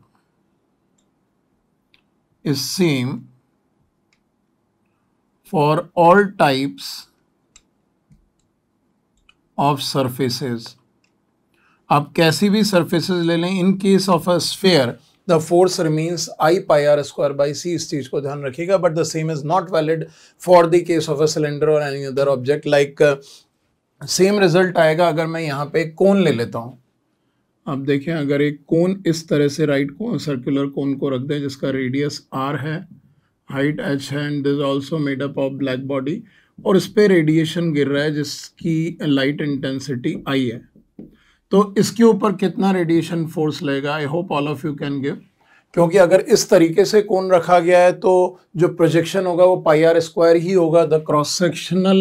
is same for all types of surfaces. आप कैसी भी surfaces ले लें, in case of a sphere the force remains I pi r square by c. इस चीज को ध्यान रखिएगा, but the same is not valid for the case of a cylinder or any other object. Like same result आएगा अगर मैं यहाँ पे कोन ले लेता हूँ. अब देखें, अगर एक कोन इस तरह से राइट कोन, सर्कुलर कोन को रख दें जिसका रेडियस r है, हाइट h है, and this also made up of black body, और इस पे रेडिएशन गिर रहा है जिसकी लाइट इंटेंसिटी I है, तो इसके ऊपर कितना रेडिएशन फोर्स लगेगा? I hope all of you can give, क्योंकि अगर इस तरीके से कोन रखा गया है तो जो प्रोजेक्शन होगा वो पाई आर स्क्वायर ही होगा. The cross sectional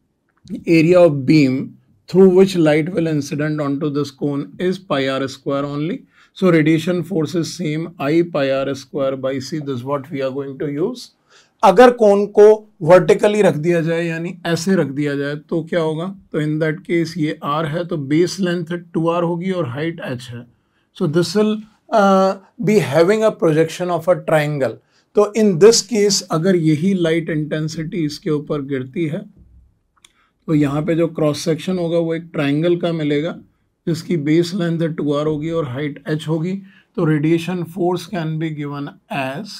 area of beam through which light will incident on to this cone is pi R square only. So radiation force is same I pi R square by C. This what we are going to use. अगर cone को vertically रख दिया जाए यानी ऐसे रख दिया जाए तो क्या होगा? तो इन दैट केस ये r है तो बेस लेंथ 2r होगी और हाइट h है. So this will be having a projection of a triangle. तो इन दिस केस अगर यही लाइट इंटेंसिटी इसके ऊपर गिरती है तो यहाँ पे जो क्रॉस सेक्शन होगा वो एक ट्राइंगल का मिलेगा जिसकी बेस लेंथ 2r होगी और हाइट h होगी. तो radiation force can be given as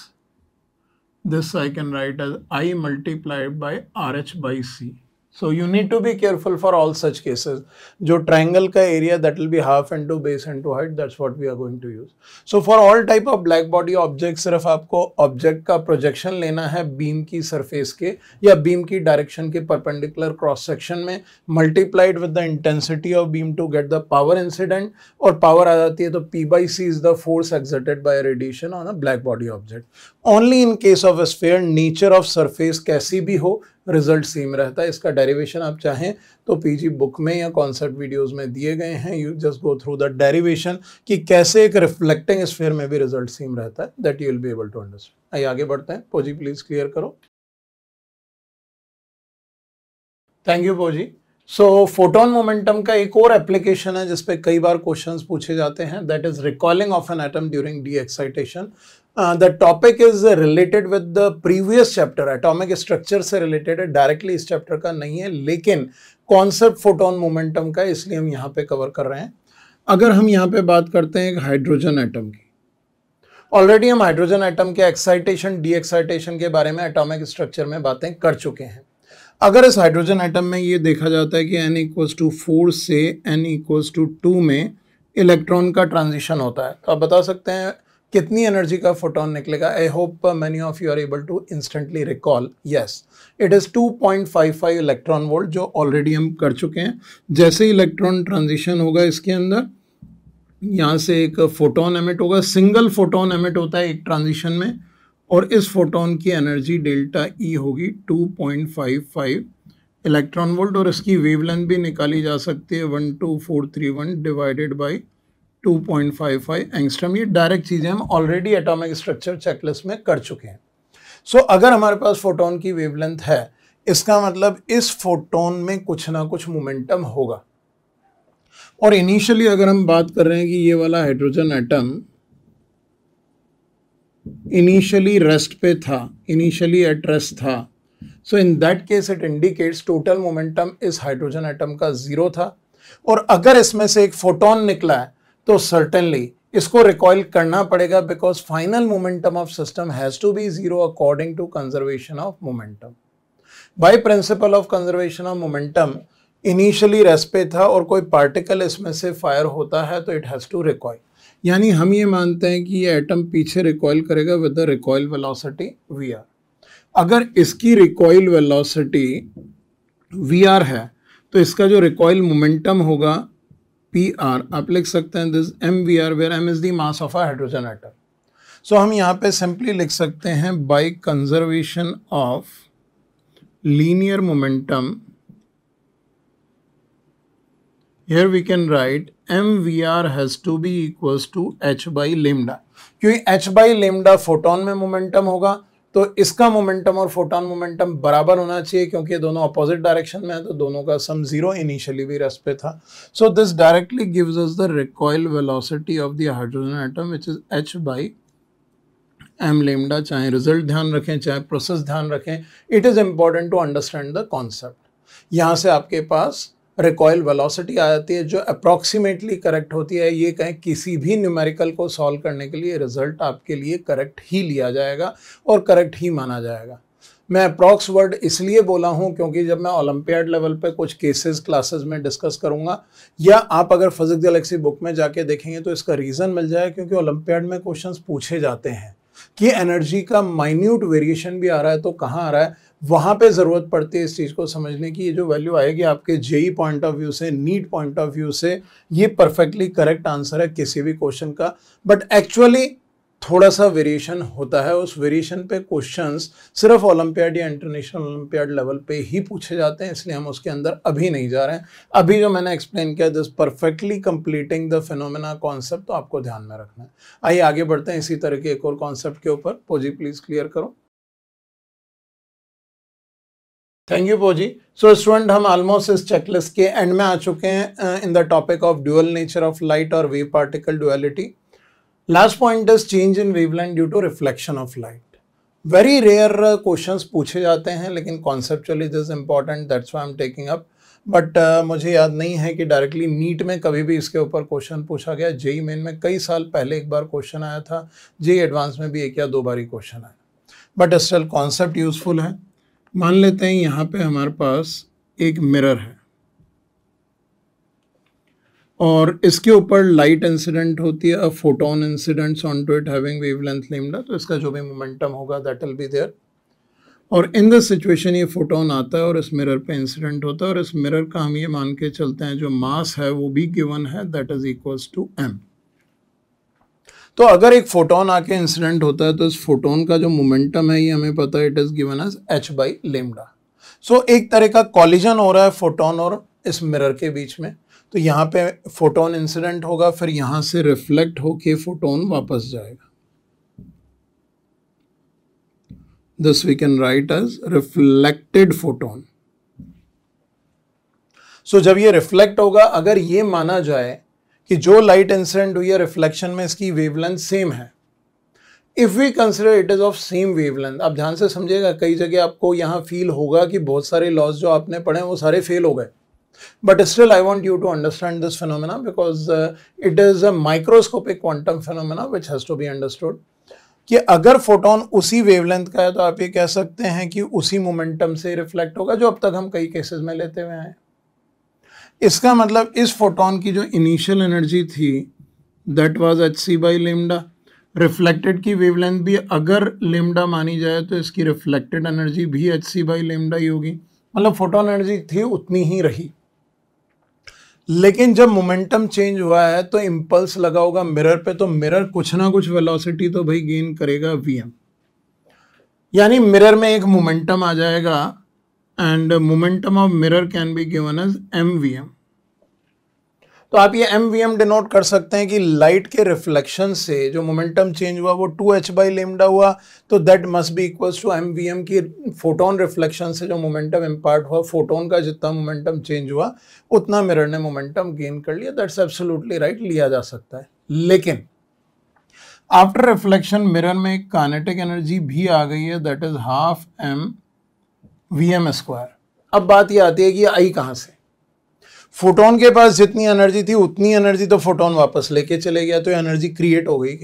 this I can write as I multiplied by RH by C. So you need to be careful for all such cases. जो triangle का area that will be half into base into height, that's what we are going to use. So for all type of black body objects सिर्फ आपको object का projection लेना है beam की surface के या beam की direction के perpendicular cross section में, multiplied with the intensity of beam to get the power incident, और power आ जाती है तो P by C is the force exerted by radiation on a black body object. Only in case of a sphere, nature of surface कैसी भी हो, result same रहता है. इसका डेरिवेशन आप चाहें तो पीजी बुक में या कॉन्सेप्ट वीडियोस में दिए गए हैं. You just go through the derivation कि कैसे एक रिफ्लेक्टिंग स्फीयर में भी रिजल्ट सेम रहता है. That you will be able to understand. आइए आगे बढ़ते हैं. पोजी प्लीज क्लियर करो. थैंक यू पोजी. सो फोटोन मोमेंटम का एक और एप्लीकेशन है जिसपे कई बार क्वेश्चंस पूछे जाते हैं. That is recoiling of an atom during de excitation. The topic is related with the previous chapter. Atomic structure से related है, directly इस chapter का नहीं है, लेकिन concept photon momentum का, इसलिए हम यहाँ पे cover कर रहे हैं. अगर हम यहाँ पे बात करते हैं एक हाइड्रोजन एटम की, ऑलरेडी हम हाइड्रोजन एटम के एक्साइटेशन डी एक्साइटेशन के बारे में एटॉमिक स्ट्रक्चर में बातें कर चुके हैं. अगर इस हाइड्रोजन एटम में ये देखा जाता है कि n इक्वल्स टू 4 से n इक्वल्स टू 2 में इलेक्ट्रॉन का ट्रांजिशन होता है, तो आप बता सकते हैं कितनी एनर्जी का फोटोन निकलेगा. I hope many of you are able to instantly recall. Yes, it is 2.55 electron volt, जो ऑलरेडी हम कर चुके हैं. जैसे ही इलेक्ट्रॉन ट्रांजिशन होगा इसके अंदर, यहाँ से एक फोटोन एमिट होगा. सिंगल फोटोन एमिट होता है एक ट्रांजिशन में, और इस फोटोन की एनर्जी डेल्टा ई होगी 2.55 इलेक्ट्रॉन वोल्ट, और इसकी वेवलेंथ भी निकाली जा सकती है 12431 डिवाइडेड बाई 2.55 एंगस्ट्रम. ये डायरेक्ट चीज़ें हम ऑलरेडी एटॉमिक स्ट्रक्चर चेकलिस्ट में कर चुके हैं. सो अगर हमारे पास फोटोन की वेवलेंथ है, इसका मतलब इस फोटोन में कुछ ना कुछ मोमेंटम होगा. और इनिशियली अगर हम बात कर रहे हैं कि ये वाला हाइड्रोजन एटम इनिशियली रेस्ट पे था, इनिशियली एट रेस्ट था, so in that case it indicates total momentum इस हाइड्रोजन एटम का 0 था. और अगर इसमें से एक फोटोन निकला है तो सर्टेनली इसको रिकॉइल करना पड़ेगा, because final momentum of system has to be 0 according to conservation of momentum. By principle of conservation of momentum initially rest पे था और कोई पार्टिकल इसमें से फायर होता है तो इट हैज टू रिकॉइल. यानी हम ये मानते हैं कि ये एटम पीछे रिकॉइल करेगा with the recoil velocity V R. अगर इसकी रिकॉइल वेलोसिटी वी आर है तो इसका जो रिकॉइल मोमेंटम होगा पी आर, आप लिख सकते हैं this M V R, where M is the mass of a hydrogen atom. So हम यहाँ पे सिंपली लिख सकते हैं by conservation of linear momentum here we can write mvr has to be equals to h by lambda, क्योंकि h by lambda photon में momentum होगा तो इसका मोमेंटम और फोटोन मोमेंटम बराबर होना चाहिए, क्योंकि दोनों अपोजिट डायरेक्शन में है तो दोनों का सम जीरो इनिशियली भी रेस्ट पे था. So this directly gives us the recoil velocity of the hydrogen atom which is h by m lambda. चाहे रिजल्ट ध्यान रखें चाहे प्रोसेस ध्यान रखें, it is important to understand the concept. यहाँ से आपके पास रिकॉइल वेलोसिटी आ जाती है जो अप्रॉक्सीमेटली करेक्ट होती है. ये कहें किसी भी न्यूमेरिकल को सॉल्व करने के लिए रिजल्ट आपके लिए करेक्ट ही लिया जाएगा और करेक्ट ही माना जाएगा. मैं अप्रॉक्स वर्ड इसलिए बोला हूँ क्योंकि जब मैं ओलंपियाड लेवल पे कुछ केसेस क्लासेस में डिस्कस करूँगा, या आप अगर फिजिक्स गैलेक्सी बुक में जाके देखेंगे तो इसका रीज़न मिल जाए, क्योंकि ओलंपियाड में क्वेश्चंस पूछे जाते हैं कि एनर्जी का माइन्यूट वेरिएशन भी आ रहा है तो कहाँ आ रहा है. वहाँ पे ज़रूरत पड़ती है इस चीज़ को समझने की. ये जो वैल्यू आएगी आपके जेई पॉइंट ऑफ व्यू से, नीट पॉइंट ऑफ व्यू से, ये परफेक्टली करेक्ट आंसर है किसी भी क्वेश्चन का. बट एक्चुअली थोड़ा सा वेरिएशन होता है. उस वेरिएशन पे क्वेश्चंस सिर्फ ओलंपियाड या इंटरनेशनल ओलंपियाड लेवल पे ही पूछे जाते हैं, इसलिए हम उसके अंदर अभी नहीं जा रहे हैं. अभी जो मैंने एक्सप्लेन किया this perfectly completing the phenomena concept, तो आपको ध्यान में रखना है. आइए आगे बढ़ते हैं इसी तरह के एक और कॉन्सेप्ट के ऊपर. पोजी प्लीज क्लियर करो. थैंक यू पोजी. सो स्टूडेंट, हम ऑलमोस्ट इस चेकलिस्ट के एंड में आ चुके हैं in the topic of dual nature of light और wave particle duality. Last point is change in wavelength due to reflection of light. Very rare questions पूछे जाते हैं, लेकिन conceptually this is important, that's why I am taking up. But मुझे याद नहीं है कि डायरेक्टली नीट में कभी भी इसके ऊपर क्वेश्चन पूछा गया. जेई मेन में कई साल पहले एक बार क्वेश्चन आया था, जेई एडवांस में भी एक या दो बार ही क्वेश्चन आया, बट स्टिल कॉन्सेप्ट यूजफुल है. मान लेते हैं यहाँ पे हमारे पास एक मिरर है और इसके ऊपर लाइट इंसिडेंट होती है, a photon incidents onto it having wavelength lambda, तो इसका जो भी मोमेंटम होगा दैट विल बी देयर. और इन दिस सिचुएशन ये फोटोन आता है और इस मिरर पे इंसिडेंट होता है, और इस मिरर का हम ये मान के चलते हैं जो मास है वो भी गिवन है, that is equals to m. तो अगर एक फोटोन आके इंसिडेंट होता है तो इस फोटोन का जो मोमेंटम है ये हमें पता है, it is given as h by lambda. सो एक तरह का कॉलिजन हो रहा है फोटोन और इस मिरर के बीच में. तो यहाँ पे फोटोन इंसिडेंट होगा, फिर यहाँ से रिफ्लेक्ट होके फोटोन वापस जाएगा. This we can write as reflected photon. So जब ये रिफ्लेक्ट होगा, अगर ये माना जाए कि जो लाइट इंसिडेंट हुई है रिफ्लेक्शन में इसकी वेवलेंथ सेम है, if we consider it is of same wavelength. आप ध्यान से समझिएगा, कई जगह आपको यहाँ फील होगा कि बहुत सारे लॉज जो आपने पढ़े हैं वो सारे फेल हो गए, but still I want you to understand this phenomena because it is a microscopic quantum phenomena which has to be understood. कि अगर फोटोन उसी वेवलेंथ का है तो आप ये कह सकते हैं कि उसी मोमेंटम से रिफ्लेक्ट होगा, जो अब तक हम कई केसेस में लेते हुए हैं. इसका मतलब इस फोटोन की जो इनिशियल एनर्जी थी that was hc by lambda. Reflected की वेवलेंथ भी अगर lambda मानी जाए तो इसकी रिफ्लेक्टेड एनर्जी भी hc by lambda ही होगी. मतलब फोटोन एनर्जी थी उतनी ही रही, लेकिन जब मोमेंटम चेंज हुआ है तो इम्पल्स लगा होगा मिरर पे, तो मिरर कुछ ना कुछ वेलोसिटी तो भाई गेन करेगा vm. यानी मिरर में एक मोमेंटम आ जाएगा and momentum of mirror can be given as mvm. तो आप ये mvm डिनोट कर सकते हैं कि लाइट के रिफ्लेक्शन से जो मोमेंटम चेंज हुआ वो 2h by lambda हुआ, तो that must be equals to mvm की फोटोन रिफ्लेक्शन से जो मोमेंटम इम्पार्ट हुआ, फोटोन का जितना मोमेंटम चेंज हुआ उतना मिरर ने मोमेंटम गेन कर लिया. दैट्स एब्सोल्युटली राइट, लिया जा सकता है. लेकिन आफ्टर रिफ्लेक्शन मिरर में एक काइनेटिक एनर्जी भी आ गई है, that is half m vm square. अब बात ये आती है कि ये आई कहाँ से. फोटोन के पास जितनी एनर्जी थी उतनी एनर्जी तो फोटोन वापस लेके चले गया, तो एनर्जी क्रिएट हो गई क्या.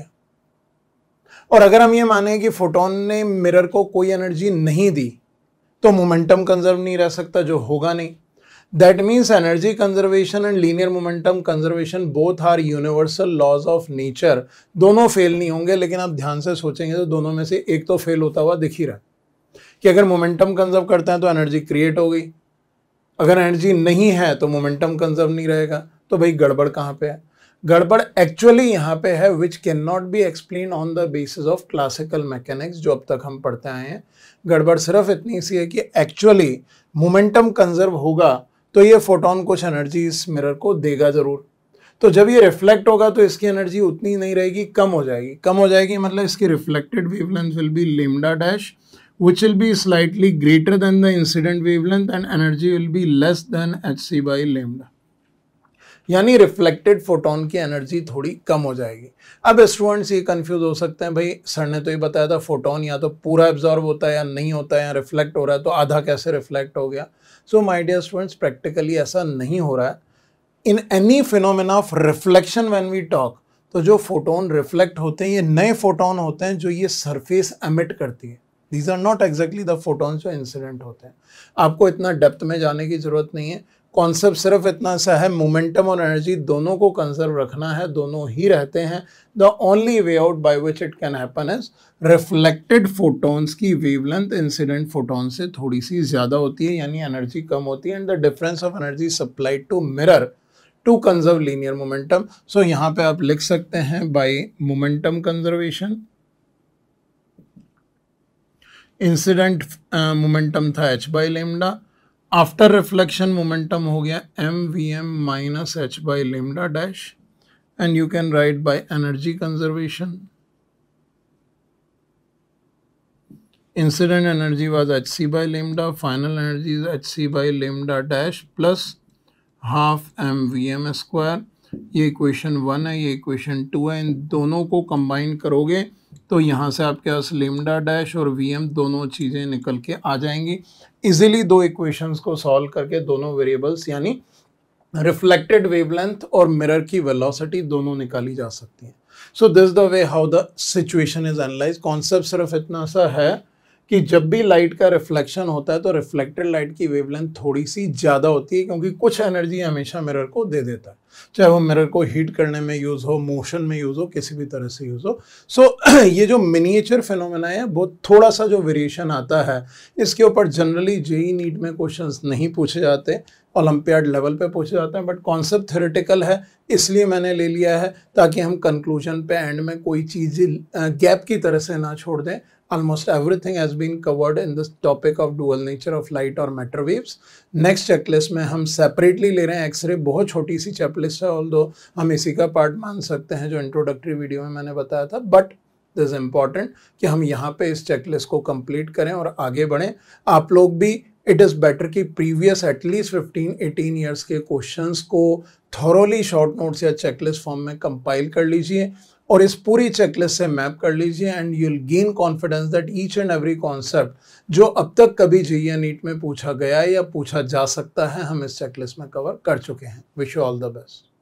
और अगर हम ये माने कि फोटोन ने मिरर को कोई एनर्जी नहीं दी तो मोमेंटम कंजर्व नहीं रह सकता, जो होगा नहीं. That means energy conservation and linear momentum conservation both are universal laws of nature. दोनों फेल नहीं होंगे, लेकिन आप ध्यान से सोचेंगे तो दोनों में से एक तो फेल होता हुआ दिख ही रहा है कि अगर मोमेंटम कंजर्व करते हैं तो एनर्जी क्रिएट हो गई, अगर एनर्जी नहीं है तो मोमेंटम कंजर्व नहीं रहेगा. तो भाई गड़बड़ कहाँ पे है. गड़बड़ एक्चुअली यहाँ पे है which can not be explain on the basis of classical mechanics जो अब तक हम पढ़ते आए हैं. गड़बड़ सिर्फ इतनी सी है कि एक्चुअली मोमेंटम कंजर्व होगा तो ये फोटोन कुछ एनर्जी इस मिरर को देगा जरूर। तो जब ये रिफ्लेक्ट होगा तो इसकी एनर्जी उतनी नहीं रहेगी, कम हो जाएगी। कम हो जाएगी मतलब इसकी reflected wavelength will be lambda dash which will be slightly greater than the incident wavelength and energy will be less than hc by lambda। यानी रिफ्लेक्टेड फोटोन की एनर्जी थोड़ी कम हो जाएगी। अब स्टूडेंट्स ये कंफ्यूज हो सकते हैं, भाई सर ने तो ये बताया था फोटोन या तो पूरा एब्जॉर्ब होता है या नहीं होता है, या रिफ्लेक्ट हो रहा है तो आधा कैसे रिफ्लेक्ट हो गया। So my dear students, practically ऐसा नहीं हो रहा है। In any phenomena of reflection when we talk, तो जो फोटोन रिफ्लेक्ट होते हैं ये नए फोटोन होते हैं जो ये सरफेस एमिट करती है। These are not exactly the photons जो इंसिडेंट होते हैं। आपको इतना डेप्थ में जाने की जरूरत नहीं है। कॉन्सेप्ट सिर्फ इतना सा है, मोमेंटम और एनर्जी दोनों को कंजर्व रखना है, दोनों ही रहते हैं। The only way out by which it can happen is reflected photons की वेवलेंथ इंसिडेंट फोटोन से थोड़ी सी ज्यादा होती है, यानी एनर्जी कम होती है, and the difference of energy supplied to mirror to conserve linear momentum. So यहाँ पे आप लिख सकते हैं by momentum conservation, incident momentum था h by lambda, after reflection momentum हो गया mvm minus h by lambda dash, and you can write by energy conservation, incident energy was hc by lambda, final energy is hc by lambda dash plus half mvm square. ये equation 1 है, ये equation 2 है। इन दोनों को combine करोगे तो यहाँ से आपके पास लेमडा डैश और वीएम दोनों चीज़ें निकल के आ जाएंगी। इजीली दो इक्वेशंस को सॉल्व करके दोनों वेरिएबल्स यानी रिफ्लेक्टेड वेवलेंथ और मिरर की वेलोसिटी दोनों निकाली जा सकती हैं। So this the way how the situation is analyse. Concept सिर्फ इतना सा है कि जब भी लाइट का रिफ्लेक्शन होता है तो रिफ्लेक्टेड लाइट की वेवलेंथ थोड़ी सी ज़्यादा होती है, क्योंकि कुछ एनर्जी हमेशा मिरर को दे देता है, चाहे वो मिरर को हीट करने में यूज़ हो, मोशन में यूज़ हो, किसी भी तरह से यूज़ हो। सो ये जो मिनिएचर फिनोमेना है वो थोड़ा सा जो वेरिएशन आता है, इसके ऊपर जनरली जेईई नीट में क्वेश्चंस नहीं पूछे जाते, ओलंपियाड लेवल पे पूछे जाते हैं, बट कॉन्सेप्ट थ्योरेटिकल है इसलिए मैंने ले लिया है ताकि हम कंक्लूजन पे एंड में कोई चीज़ गैप की तरह से ना छोड़ दें। Almost everything has been covered in this topic of dual nature of light or matter waves. Next checklist में हम separately ले रहे हैं एक्सरे, बहुत छोटी सी checklist है, although हम इसी का पार्ट मान सकते हैं जो इंट्रोडक्टरी वीडियो में मैंने बताया था, बट दिस इज इम्पॉर्टेंट कि हम यहाँ पे इस चेकलिस्ट को कंप्लीट करें और आगे बढ़ें। आप लोग भी इट इज़ बेटर कि प्रीवियस एटलीस्ट 15-18 ईयर्स के क्वेश्चंस को थॉरोली शॉर्ट नोट्स या चेकलिस्ट फॉर्म में कंपाइल कर लीजिए और इस पूरी चेकलिस्ट से मैप कर लीजिए, and you will gain confidence that each and every concept जो अब तक कभी जेईई नीट में पूछा गया है या पूछा जा सकता है, हम इस चेकलिस्ट में कवर कर चुके हैं। Wish you all the best.